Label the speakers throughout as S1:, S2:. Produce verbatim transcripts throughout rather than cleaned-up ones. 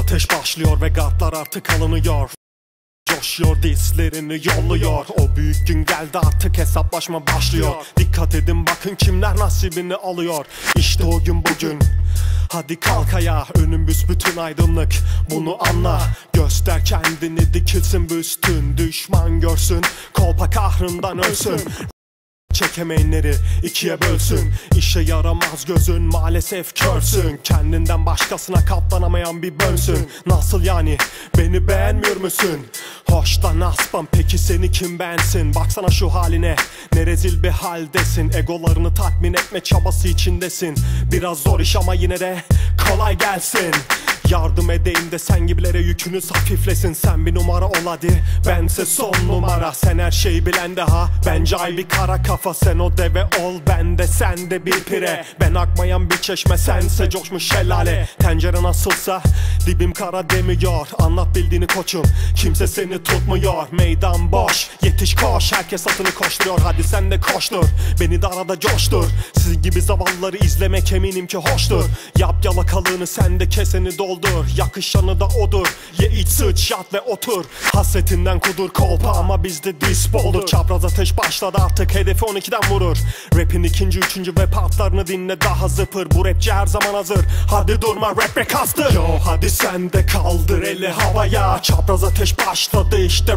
S1: Ateş başlıyor ve gardlar artık alınıyor. Coşuyor, dislerini yolluyor. O büyük gün geldi, artık hesaplaşma başlıyor. Dikkat edin bakın kimler nasibini alıyor. İşte o gün bugün. Hadi kalk ayağa, önün büsbütün aydınlık. Bunu anla, göster kendini, dikilsin büstün. Düşman görsün, kolpa kahrından ölsün. Çekemeyenleri ikiye bölsün. İşe yaramaz gözün, maalesef körsün. Kendinden başkasına katlanamayan bir bönsün. Nasıl yani, beni beğenmiyor musun? Hoştan aspam, peki seni kim beğensin? Baksana şu haline, ne rezil bir haldesin. Egolarını tatmin etme çabası içindesin. Biraz zor iş ama yine de kolay gelsin. Yardım edeyim de sen gibilere yükünüz hafiflesin. Sen bir numara ol hadi, bense son numara. Sen her şeyi bilen daha, bence ay bir kara kafa. Sen o deve ol, ben de sen de bir pire. Ben akmayan bir çeşme, sense coşmuş şelale. Tencere nasılsa dibim kara demiyor. Anlat bildiğini koçum, kimse seni tutmuyor. Meydan boş, yetiş koş, herkes atını koşturuyor. Hadi sen de koştur, beni de arada coştur. Sizin gibi zavallıları izlemek eminim ki hoştur. Yap yalakalığını, sen de keseni doldur. Yakışanı da odur, ye iç sıç yat ve otur. Hasretinden kudur kolpa ama bizde disp olur. Çapraz ateş başladı, artık hedefi on ikiden vurur. Rap'in ikinci üçüncü ve partlarını dinle daha zıpır. Bu rapçi her zaman hazır, hadi durma rap ve kastır. Yo hadi sen de kaldır eli havaya. Çapraz ateş başladı işte.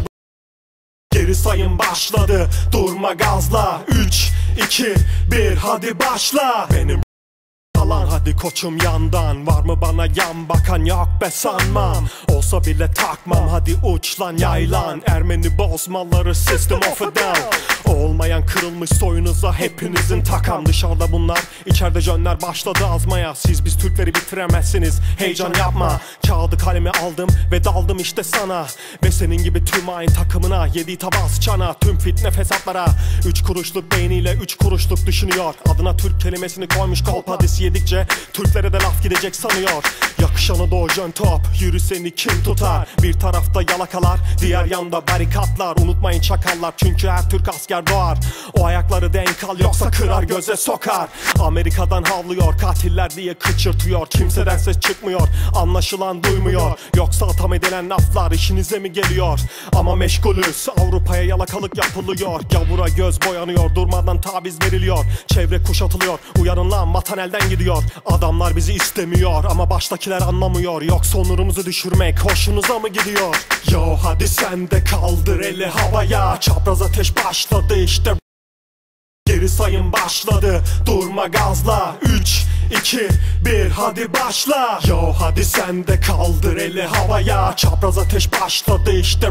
S1: Geri sayım başladı, durma gazla. Üç, iki, bir hadi başla. Benim Alan hadi koçum yandan, var mı bana yan bakan? Yok be sanmam, olsa bile takmam. Hadi uç lan yaylan, Ermeni bozmaları system of a down. Olmayan kırılmış soyunuza hepinizin takam. Dışarıda bunlar, içeride jönler başladı azmaya. Siz biz Türkleri bitiremezsiniz, heyecan yapma. Kağıdı kalemi aldım ve daldım işte sana. Ve senin gibi tüm aynı takımına. Yedi tabaz çana, tüm fitne fesatlara. Üç kuruşluk beyniyle üç kuruşluk düşünüyor. Adına Türk kelimesini koymuş kolpadisi yedikçe Türklere de laf gidecek sanıyor. Yakışanı da o jön top, yürü seni kim tutar? Bir tarafta yalakalar, diğer yanda barikatlar. Unutmayın çakallar, çünkü her Türk asker doğar. O ayakları denk al, yoksa kırar göze sokar. Amerika'dan havlıyor, katiller diye kıçırtıyor. Kimseden ses çıkmıyor, anlaşılan duymuyor. Yoksa atam edilen laflar işinize mi geliyor? Ama meşgulüz, Avrupa'ya yalakalık yapılıyor. Gavura göz boyanıyor, durmadan taviz veriliyor. Çevre kuşatılıyor, uyanın lan vatan elden gidiyor. Adamlar bizi istemiyor ama baştakiler anlamıyor. Yoksa onurumuzu düşürmek hoşunuza mı gidiyor? Yo hadi sen de kaldır eli havaya. Çapraz ateş başladı işte. Geri sayım başladı, durma gazla. Üç, iki, bir hadi başla. Yo hadi sen de kaldır eli havaya. Çapraz ateş başladı işte.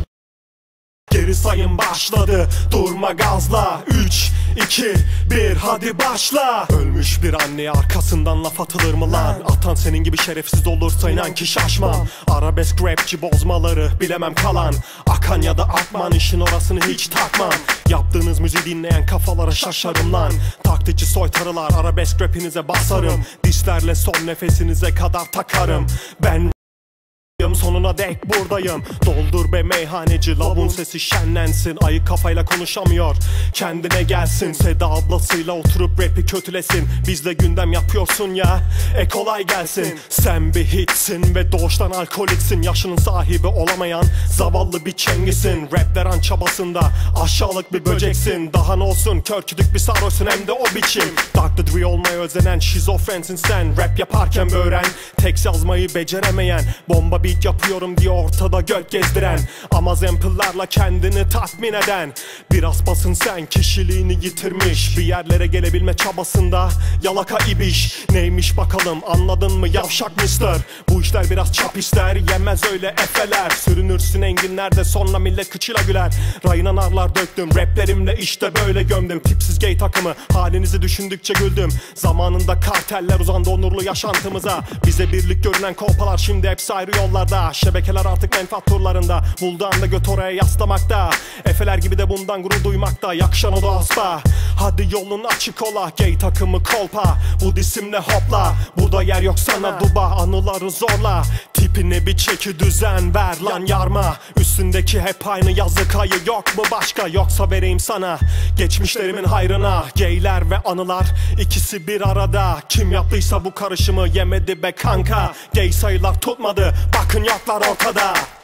S1: Geri sayım başladı, durma gazla. Üç, iki, bir hadi başla. Ölmüş bir anneye arkasından laf atılır mı lan? Atan senin gibi şerefsiz olursa inan ki şaşmam. Arabesk rapçi bozmaları bilemem kalan. Akan ya da akman, işin orasını hiç takmam. Yaptığınız müziği dinleyen kafalara şaşarım lan. Taklitçi soytarılar, arabesk rapinize basarım. Dislerle son nefesinize kadar takarım. Ben sonuna dek buradayım. Doldur be meyhaneci, lavun sesi şenlensin. Ayı kafayla konuşamıyor, kendine gelsin. Seda ablasıyla oturup rapi kötülesin. Bizle gündem yapıyorsun ya, e kolay gelsin. Sen bir hitsin ve doğuştan alkoliksin. Yaşının sahibi olamayan zavallı bir çengisin. Rap veren çabasında aşağılık bir böceksin. Daha ne olsun, kör kütük bir sarhoşsun, hem de o biçim. doktor Dre olmaya özenen şizofrensin sen. Rap yaparken öğren, tek yazmayı beceremeyen. Bomba beat yapıyorum diye ortada göt gezdiren. Ama sample'larla kendini tatmin eden. Biraz basın sen, kişiliğini yitirmiş. Bir yerlere gelebilme çabasında yalaka ibiş. Neymiş bakalım, anladın mı yavşak mister? Bu işler biraz çap ister, yemez öyle efeler. Sürünürsün enginlerde, sonra millet kıçıyla güler. Rayına narlar döktüm, raplerimle işte böyle gömdüm. Tipsiz gay takımı, halinizi düşündükçe güldüm. Zamanında karteller uzandı onurlu yaşantımıza. Bize birlik görünen kolpalar şimdi hepsi ayrı yollarda. Şebekeler artık menfaat turlarında, bulduğu anda göt oraya yaslamakta. Efeler gibi de bundan gurur duymakta. Yakışan o da aspa, Hadi yolun açık ola, gay takımı kolpa. Bu isimle hopla, burada yer yok sana duba. Anıları zorla, tipine bir çeki düzen ver lan yarma. Üstündeki hep aynı yazı kayı, yok mu başka? Yoksa vereyim sana geçmişlerimin hayrına. Gayler ve anılar ikisi bir arada. Kim yaptıysa bu karışımı yemedi be kanka. Gay sayılar tutmadı, bakın yoklar ortada.